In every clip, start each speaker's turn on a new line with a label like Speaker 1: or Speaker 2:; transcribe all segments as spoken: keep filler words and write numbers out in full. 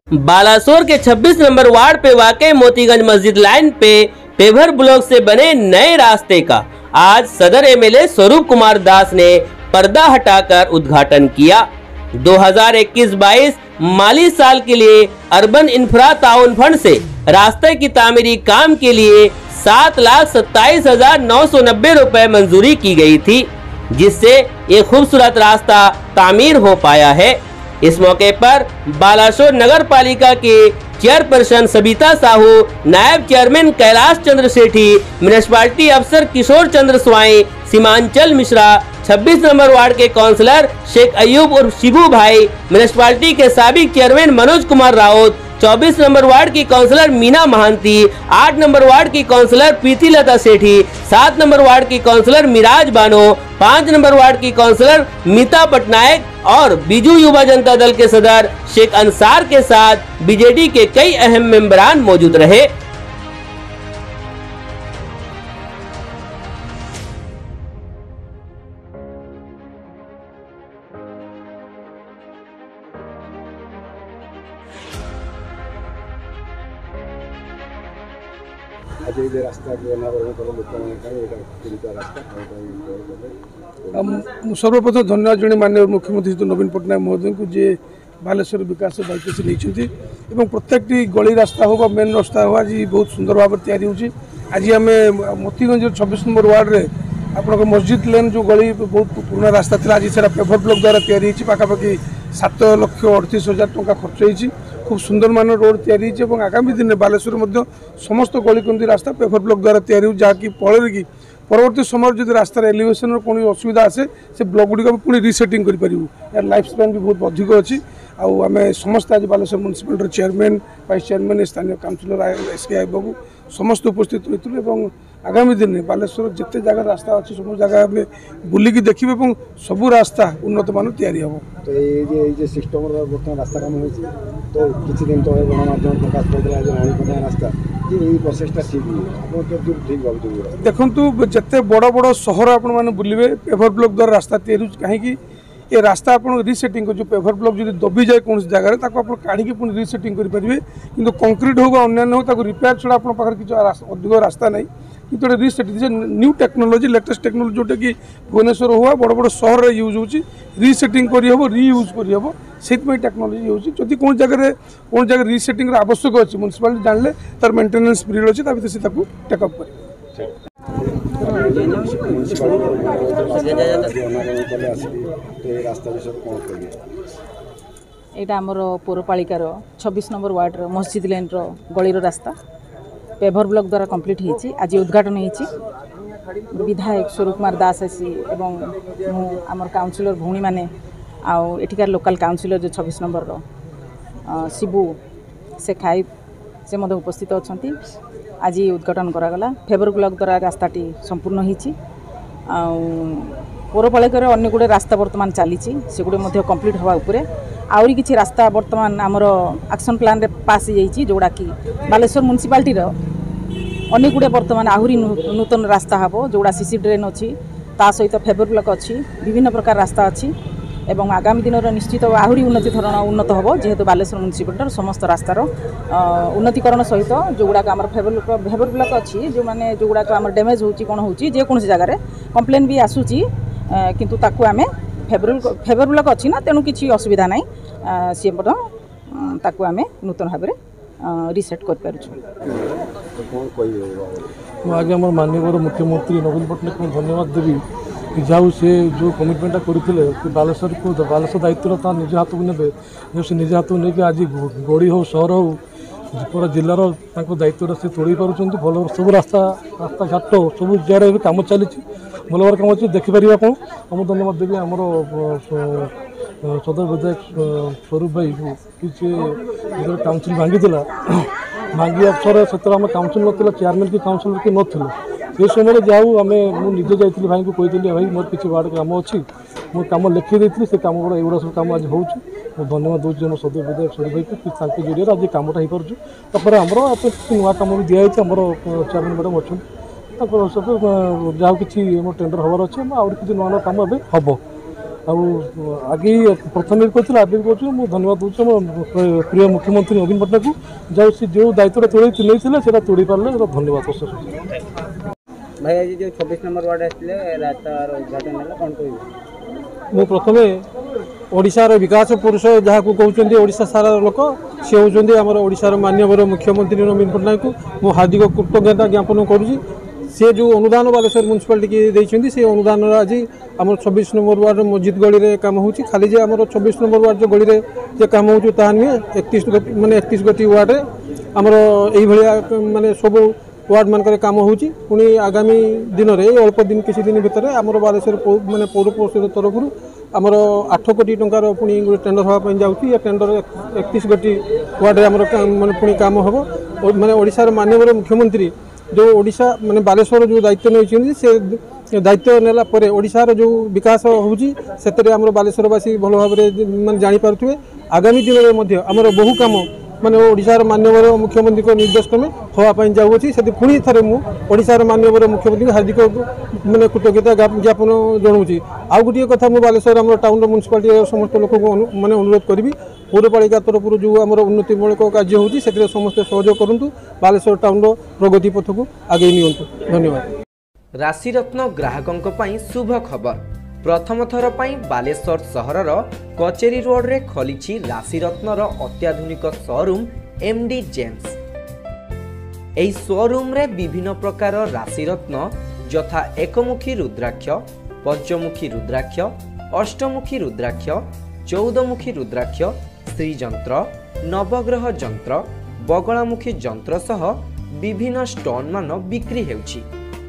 Speaker 1: बालासोर के छब्बीस number ward पे वाकई मोतीगंज मस्जिद लाइन पे पेवर ब्लॉक से बने नए रास्ते का आज सदर एमएलए स्वरूप कुमार दास ने पर्दा हटाकर उद्घाटन किया। दो हज़ार इक्कीस बाईस माली साल के लिए अर्बन इंफ्रा ताउन फंड से रास्ते की तामीरी काम के लिए सात लाख सत्ताईस हजार नौ सौ नब्बे रुपए मंजूरी की गई थी, जिससे एक खूबसूरत रास्ता तामीर हो पाया है। इस मौके पर बालासोर नगर पालिका के चेयरपर्सन सबिता साहू, नायब चेयरमैन कैलाश चंद्र सेठी, म्युनिसिपालिटी अफसर किशोर चंद्र स्वाई, सीमांचल मिश्रा, छब्बीस नंबर वार्ड के काउंसलर शेख अयूब और शिबू भाई, म्युनिसिपालिटी के साबिक चेयरमैन मनोज कुमार राउत, चौबीस नंबर वार्ड की काउंसलर मीना महांती, आठ नंबर वार्ड की काउंसलर प्रीति लता सेठी, सात नंबर वार्ड की काउंसलर मिराज बानो, पाँच नंबर वार्ड की काउंसलर मीता पटनायक और बीजू युवा जनता दल के सदर शेख अंसार के साथ बीजेडी के कई अहम मेंबरान मौजूद रहे।
Speaker 2: सर्वप्रथम धन्यवाद जन माननीय मुख्यमंत्री श्री नवीन पट्टनायक महोदय को जे बालेश्वर विकास दायित्व से नहीं प्रत्येक गली रास्ता हो मेन रास्ता हो आज बहुत सुंदर भाव तैयारी होची। आज आम मोतीगंज छब्बीस नंबर वार्ड रे आपन मस्जिद लेन जो गली बहुत पुराना रास्ता था आज से पेवर ब्लॉक द्वारा तैयारी पाखापाखि सात लक्ष अड़तीस हजार टंका खर्च होती। खूब सुंदर मान रोड तैयारी और आगामी दिन में बालेश्वर में समस्त गलीकंदी रास्ता पेवर ब्लॉक द्वारा तैयारी हो जहाँकि फल कि परवर्ती समय जो रास्तार एलिवेशन कौन असुविधा आसे से ब्लॉक गुड़िक पुणी रिसेटिंग करूँ यार लाइफ स्पैन भी बहुत अधिक अच्छी। आम समस्त आज Baleswar municipality chairman vice chairman स्थानीय काउंसिलर एस के आई बाबू समस्त उपस्थित होते। आगामी दिन में बालेश्वर जिते जगह रास्ता अच्छी सब जगह में बुलिकी देखिए और सबू रास्ता उन्नत मान तैयारी हम।
Speaker 3: तो ये सिस्टम बर्तमान रास्ता काम होती तो किसी दिन तो गणमाध्यम प्रकाश कर रास्ता ये प्रोसेसटा ठीक ठीक भाव
Speaker 2: देखु जिते बड़ बड़ सहर आपण मैंने बुलवे पेवर ब्लॉक द्वारा रास्ता तैयारी कहीं ये रास्ता आप रिसेटिंग जो पेवर ब्लॉक जो दबी जाए कौन जगह काढ़ी पुणी रिसेटिंग करेंगे कि कंक्रीट हो अन्य हो रिपेयर छड़ा आप किसी अधिक रास्ता नहीं कि resetting new technology latest technology जोटा कि भुवनेश्वर हुआ बड़ बड़ सहर में यूज होची रिसेटिंग करहब रियूज करहब से टेक्नोलोजी होची जदि कौन जगह कौन जगह रिसेटिंग आवश्यक अच्छी म्युनिसिपालिटी जानले तार मेंटेनेंस पीरियड अच्छी ता से टेकअप कर
Speaker 4: यहाँ आमर पौरपालिकार छब्बीस नंबर वार्ड मस्जिद लेन गली रास्ता पेवर ब्लॉक द्वारा कंप्लीट होती आज उद्घाटन होती। विधायक स्वरूप कुमार दास आसी एवं आमर काउंसिलर भौणी मैंने आउ एठिकार लोकल काउंसिलर जो छब्बीस नंबर शिबू से खाई से मध्य उपस्थित अच्छा आज उद्घाटन करागला। पेवर ब्लॉक द्वारा रास्ताटी संपूर्ण होती पौरपालिकार अन्य गुड़े रास्ता बर्तमान चली से गुड़े कंप्लीट हवा उपरे आउरी किसी रास्ता बर्तमान आमर एक्शन प्लान रे पास हो जोड़ा कि बालेश्वर म्युनिसिपालिटी अनेक गुड़े बर्तमान आहरी नूतन रास्ता हम जोड़ा सीसी ड्रेन अच्छी ता सहित पेवर ब्लॉक अच्छी विभिन्न प्रकार रास्ता अच्छी एवं आगामी दिन निश्चित आहरी उन्नति धरण उन्नत हम जेहेतु बालेश्वर म्युनिसिपालिटी समस्त रास्तार उन्नतीकरण सहित जो गुड़ाक आम पेवर पेवर ब्लॉक अच्छी जो मैंने जो गुड़ाक आम डैमेज होची कौन होची जे कौन जगह कंप्लेन भी आसूची किंतु ताकू आमे फेवर फेवर ब्लॉक अच्छी ना तेणु किसी असुविधा ना सी ताकू आमे नूतन भाव में रिसेट कर
Speaker 5: आगे आम माननीय मुख्यमंत्री नवीन पट्टनायक को धन्यवाद देवी कि जाऊ से जो कमिटमेंटा करते बालेश्वर को बालेश्वर दायित्व निज हाथ को ने से निज हाथ को लेकिन आज गड़ी हो सहर हो पूरा जिलार दायित्व से तोड़ पार्टी भल सब रास्ता रास्ता घाट सब जगह कम चली भल भाव कम अच्छे देखिपर आप हम धन्यवाद देवी आमर सदर विधायक स्वरूप भाई को कि काउंसिल भांगी भांगी अवसर से आम काउंसिल ना चेयरमैन की काउंसिलर कि ना से समय जाऊ आम मुझे जाइए भाई को कही भाई मोर किसी वार्ड काम अच्छी मुझे कम लिखी देती से कम गुड़ा एगुड़ा सब कम आज हो धन्यवाद दूसरी आम सदर विधायक स्वरूप भाई को जरिए आज कमटा हो पार्टी आमर नुआ कम भी दिखाई आमर चेयरमैन मैडम अच्छा सब जहाँ कि टेंडर हबार अच्छे आउट किसी नुआ नुआ कम हम आगे प्रथम भी कहते आगे भी कहूँ मुझे धन्यवाद दूसरी मो प्रिय मुख्यमंत्री नवीन पट्टनायक को जो सी जो दायित्व तोड़ी नहीं तोड़ी पारे धन्यवाद
Speaker 6: भाई आज जो छब्बीस नंबर वार्ड आसते रास्तार उद्घाटन है कौन कह
Speaker 5: मु प्रथम ओडिशार विकास पुरुष जहाँ को कहते ओडिशा सारा लोक सी होती आम ओडिशार माननीय मुख्यमंत्री नवीन पट्टनायक को मु हार्दिक कृतज्ञता ज्ञापन करुँची सी जो अनुदान बालेश्वर म्यूनिसिपालिटी की देती से अनुदान आज आम छब्बीस नंबर वार्ड मस्जिद गली में कम हो खाली जे आम छब्बीस नंबर वार्ड जो गली में जे कम हो नुहे एकतीस मानने एकतीस गोटी वार्ड आमर ये मानने सब वार्ड मानक कम होनी आगामी दिन में अल्प दिन किसी दिन भितर आम बालेश्वर मानने पौर परिषद तरफ आमर आठ कोटी टंकार पुणी गोटे टेंडर हाँपाई जाऊँगी टेंडर एकतीस गोटी वार्ड मानने पुणी कम हम मानने ओडिशार माननीय मुख्यमंत्री जो ओडिशा माने बालेश्वर जो दायित्व नहीं से दायित्व नेला परे ओडिशार जो विकास होउची सेतरे हमर बालेश्वरवासी भल भाव माने जानि पारुथुवे आगामी दिन में मध्य हमर बहु काम माने ओडिशार माननीय मुख्यमंत्री को निर्देश क्रमे होवाई जाऊँगी से पुणी थे मुझे ओडिशार माननीय मुख्यमंत्री हार्दिक माने कृतज्ञता ज्ञापन जनाऊँगी आउ गोटे कथा मुझे बालेश्वर आम टाउन म्यूनिसिपालिटी समस्त लोक को माने अनुरोध करी पौरपालिका तरफ जो आम उन्नतिमूलक कार्य होती समस्त सहयोग करूँ बालेश्वर टाउन प्रगति पथ को आगे नियंतु धन्यवाद।
Speaker 7: राशिरत्न ग्राहकों पर शुभ खबर प्रथम थर पर बालेश्वर सहरर कचेरी रोड रे खोली राशिरत्नर अत्याधुनिक शोरूम एमडी जेम्स। एही शोरूम रे विभिन्न प्रकार राशिरत्न यथा एकमुखी रुद्राक्ष, पंचमुखी रुद्राक्ष, अष्टमुखी रुद्राक्ष, चौदमुखी रुद्राक्ष, श्रीजंत्र, नवग्रह जंत्र, बगलामुखी जंत्र सह विभिन्न स्टोन मान बिक्री हेउछि।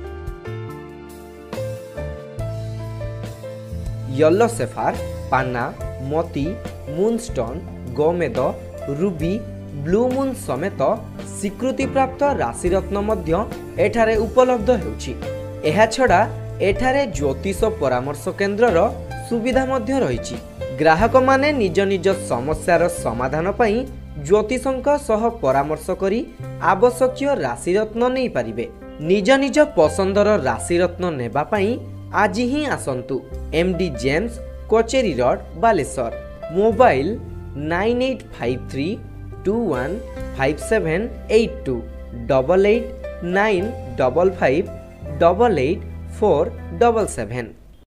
Speaker 7: येलो सेफार, पाना, मोती, मूनस्टोन, गोमेद, रूबी, ब्लू मून समेत स्वीकृति प्राप्त राशिरत्न मध्य एठारे उपलब्ध हेउछि। एहा छडा एठारे ज्योतिष परामर्श केन्द्रर सुविधा मध्य रहिछि। ग्राहक माने निज निज समस्यार समाधान पई ज्योतिषंक सह परामर्श करी आवश्यक राशिरत्न नहीं पारिबे। निज निज पसंदर राशिरत्न नेबा पई आज ही आसंतु MD Gems, Kacheri road, Baleswar. Mobile nine eight five three two one five seven eight two double eight nine double five double eight four double seven.